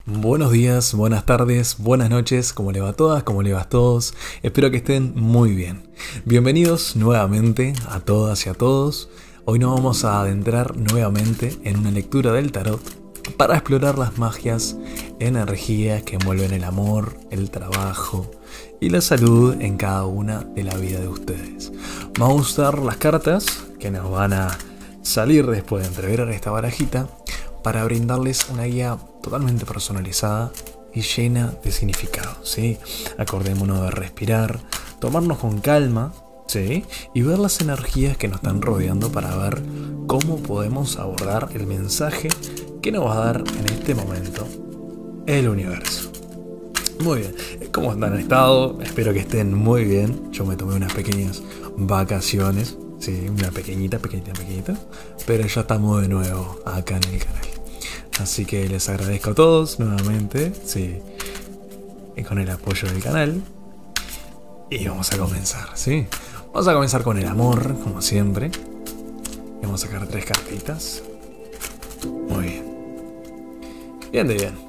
Buenos días, buenas tardes, buenas noches, ¿cómo le va a todas? ¿Cómo le va a todos? Espero que estén muy bien. Bienvenidos nuevamente a todas y a todos. Hoy nos vamos a adentrar nuevamente en una lectura del tarot para explorar las magias, energías que envuelven el amor, el trabajo y la salud en cada una de la vida de ustedes. Vamos a usar las cartas que nos van a salir después de entrever esta barajita para brindarles una guía totalmente personalizada y llena de significado, ¿sí? Acordémonos de respirar, tomarnos con calma, ¿sí? Y ver las energías que nos están rodeando para ver cómo podemos abordar el mensaje que nos va a dar en este momento el universo. Muy bien, ¿cómo han estado? Espero que estén muy bien. Yo me tomé unas pequeñas vacaciones, sí, una pequeñita, pero ya estamos de nuevo acá en el canal. Así que les agradezco a todos nuevamente, sí, y con el apoyo del canal. Y vamos a comenzar, ¿sí? Vamos a comenzar con el amor, como siempre. Y vamos a sacar 3 cartitas. Muy bien. Bien de bien.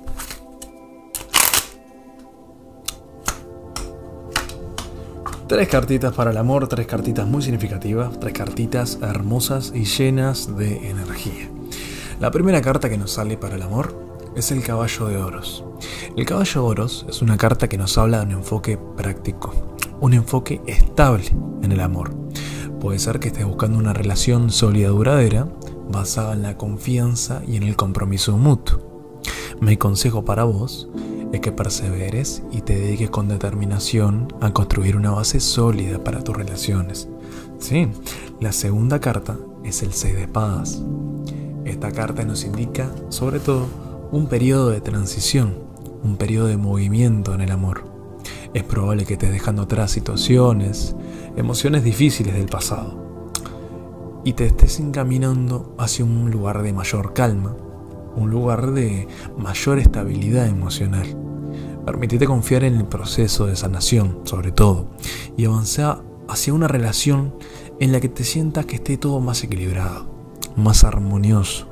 Tres cartitas para el amor, 3 cartitas muy significativas, 3 cartitas hermosas y llenas de energía. La primera carta que nos sale para el amor es el caballo de oros. El caballo de oros es una carta que nos habla de un enfoque práctico, un enfoque estable en el amor. Puede ser que estés buscando una relación sólida, duradera, basada en la confianza y en el compromiso mutuo. Mi consejo para vos es que perseveres y te dediques con determinación a construir una base sólida para tus relaciones. Sí, la segunda carta es el 6 de espadas. Esta carta nos indica, sobre todo, un periodo de transición, un periodo de movimiento en el amor. Es probable que estés dejando atrás situaciones, emociones difíciles del pasado y te estés encaminando hacia un lugar de mayor calma, un lugar de mayor estabilidad emocional. Permitite confiar en el proceso de sanación, sobre todo, y avanzar hacia una relación en la que te sientas que esté todo más equilibrado, más armonioso.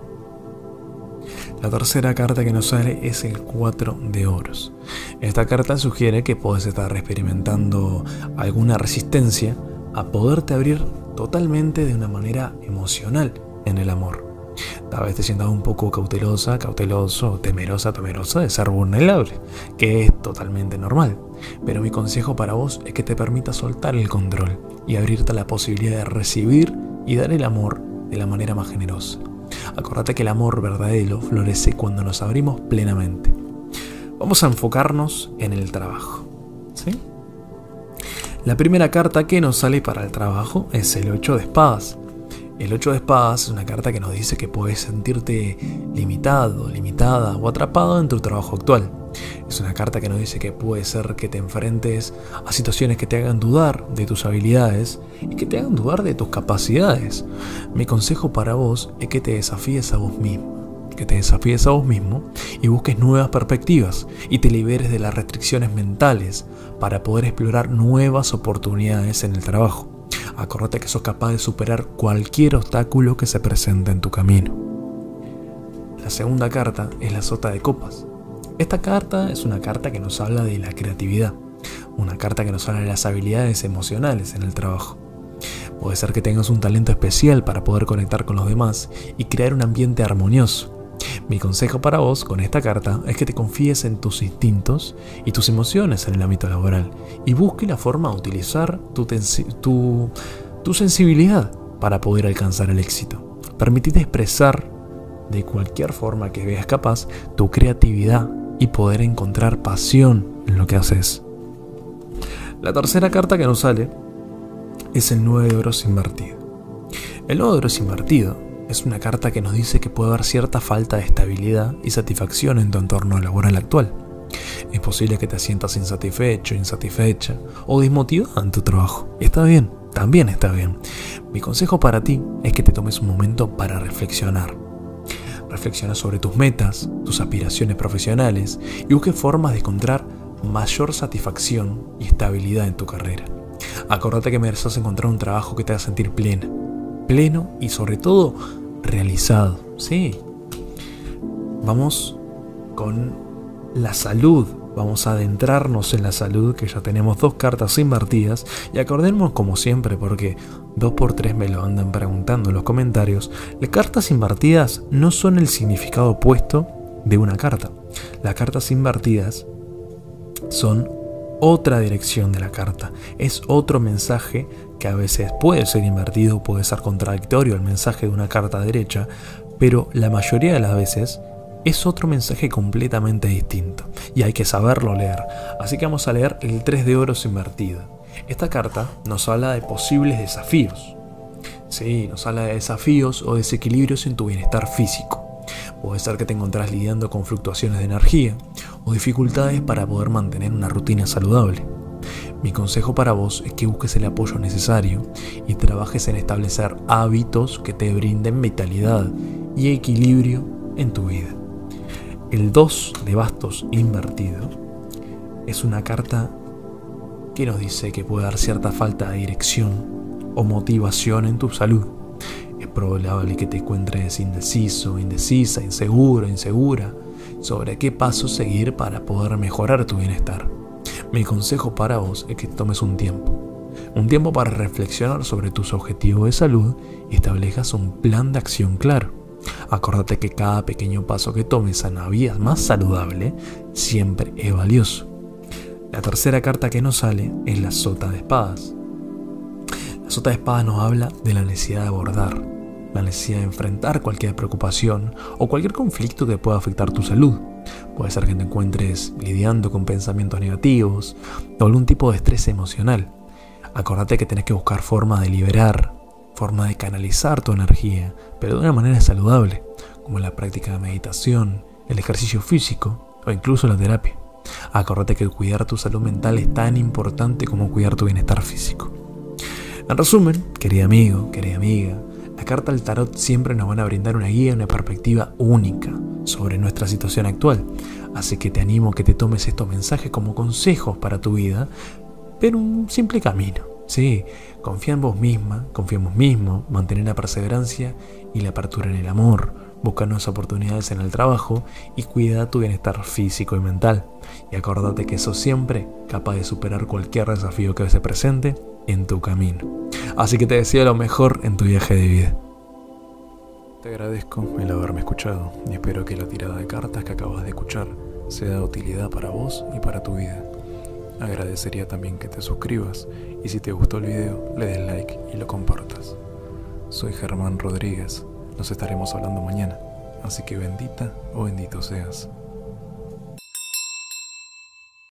La tercera carta que nos sale es el 4 de oros. Esta carta sugiere que puedes estar experimentando alguna resistencia a poderte abrir totalmente de una manera emocional en el amor. Tal vez te sientas un poco cautelosa, cauteloso, temerosa de ser vulnerable, que es totalmente normal. Pero mi consejo para vos es que te permitas soltar el control y abrirte a la posibilidad de recibir y dar el amor de la manera más generosa. Acordate que el amor verdadero florece cuando nos abrimos plenamente. Vamos a enfocarnos en el trabajo, ¿sí? La primera carta que nos sale para el trabajo es el 8 de espadas. El 8 de espadas es una carta que nos dice que puedes sentirte limitado, limitada o atrapado en tu trabajo actual. Es una carta que nos dice que puede ser que te enfrentes a situaciones que te hagan dudar de tus habilidades y que te hagan dudar de tus capacidades. Mi consejo para vos es que te desafíes a vos mismo, y busques nuevas perspectivas y te liberes de las restricciones mentales para poder explorar nuevas oportunidades en el trabajo. Acordate que sos capaz de superar cualquier obstáculo que se presente en tu camino. La segunda carta es la sota de copas. Esta carta es una carta que nos habla de la creatividad, una carta que nos habla de las habilidades emocionales en el trabajo. Puede ser que tengas un talento especial para poder conectar con los demás y crear un ambiente armonioso. Mi consejo para vos con esta carta es que te confíes en tus instintos y tus emociones en el ámbito laboral y busque la forma de utilizar tu sensibilidad para poder alcanzar el éxito. Permitite expresar de cualquier forma que veas capaz tu creatividad y poder encontrar pasión en lo que haces. La tercera carta que nos sale es el 9 de oros invertido. El 9 de oros invertido es una carta que nos dice que puede haber cierta falta de estabilidad y satisfacción en tu entorno laboral actual. Es posible que te sientas insatisfecho, insatisfecha o desmotivada en tu trabajo. Y está bien, también está bien. Mi consejo para ti es que te tomes un momento para reflexionar. Reflexiona sobre tus metas, tus aspiraciones profesionales y busque formas de encontrar mayor satisfacción y estabilidad en tu carrera. Acordate que mereces encontrar un trabajo que te haga sentir pleno y sobre todo realizado. Sí. Vamos con la salud. Vamos a adentrarnos en la salud, que ya tenemos 2 cartas invertidas. Y acordemos como siempre, porque 2x3 me lo andan preguntando en los comentarios, las cartas invertidas no son el significado opuesto de una carta. Las cartas invertidas son otra dirección de la carta. Es otro mensaje que a veces puede ser invertido, puede ser contradictorio al mensaje de una carta derecha, pero la mayoría de las veces es otro mensaje completamente distinto y hay que saberlo leer. Así que vamos a leer el 3 de oros invertido. Esta carta nos habla de posibles desafíos. Sí, nos habla de desafíos o desequilibrios en tu bienestar físico. Puede ser que te encontrás lidiando con fluctuaciones de energía o dificultades para poder mantener una rutina saludable. Mi consejo para vos es que busques el apoyo necesario y trabajes en establecer hábitos que te brinden vitalidad y equilibrio en tu vida. El 2 de bastos invertido es una carta que nos dice que puede dar cierta falta de dirección o motivación en tu salud. Es probable que te encuentres indeciso, indecisa, inseguro, insegura sobre qué paso seguir para poder mejorar tu bienestar. Mi consejo para vos es que tomes un tiempo para reflexionar sobre tus objetivos de salud y establezcas un plan de acción claro. Acordate que cada pequeño paso que tomes a una vida más saludable siempre es valioso. La tercera carta que nos sale es la sota de espadas. La sota de espadas nos habla de la necesidad de abordar, la necesidad de enfrentar cualquier preocupación o cualquier conflicto que pueda afectar tu salud. Puede ser que te encuentres lidiando con pensamientos negativos o algún tipo de estrés emocional. Acordate que tenés que buscar formas de liberar, forma de canalizar tu energía, pero de una manera saludable, como la práctica de meditación, el ejercicio físico o incluso la terapia. Acordate que cuidar tu salud mental es tan importante como cuidar tu bienestar físico. En resumen, querido amigo, querida amiga, las cartas del tarot siempre nos van a brindar una guía y una perspectiva única sobre nuestra situación actual. Así que te animo a que te tomes estos mensajes como consejos para tu vida, pero un simple camino. Sí, confía en vos misma, confía en vos mismo, mantener la perseverancia y la apertura en el amor, busca nuevas oportunidades en el trabajo y cuida tu bienestar físico y mental. Y acordate que sos siempre capaz de superar cualquier desafío que se presente en tu camino. Así que te deseo lo mejor en tu viaje de vida. Te agradezco el haberme escuchado y espero que la tirada de cartas que acabas de escuchar sea de utilidad para vos y para tu vida. Agradecería también que te suscribas y si te gustó el video le des like y lo compartas. Soy Germán Rodríguez, nos estaremos hablando mañana, así que bendita o bendito seas.